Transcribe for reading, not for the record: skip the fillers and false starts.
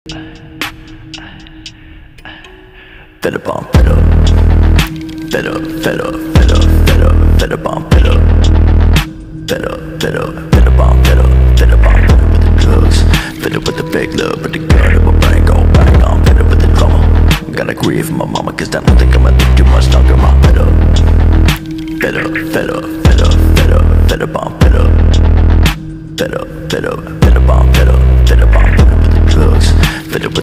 Fed up on fed up. Fed up, fed up, fed up, fed up, fed up on fed up. Fed up, fed up, fed up on fed up. Fed up on fed up with the drugs. Fed up with the fake love, with the gun in my brain go bang on. Fed up with the drama. Gotta grieve my mama, cause I don't think I'ma live too much longer. I'm fed up. Fed up, fed up, fed up, fed up, fed up on fed up. Fed up, fed up, fed up on fed up. Fed up on fed up with the drugs. Fed up with